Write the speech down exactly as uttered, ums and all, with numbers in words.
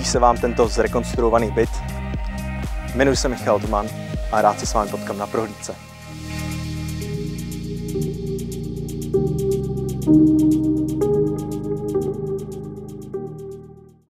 se vám tento zrekonstruovaný byt? Jmenuji se Michal Toman a rád se s vámi potkám na prohlídce.